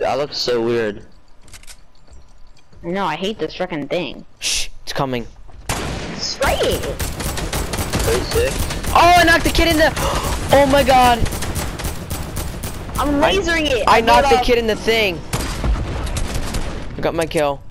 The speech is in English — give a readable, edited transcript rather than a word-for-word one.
That looks so weird. No, I hate this freaking thing. Shh, it's coming. Spray it! Very sick. Oh, I knocked the kid in the. Oh my god. I'm lasering it! I knocked the gave kid in the thing. I got my kill.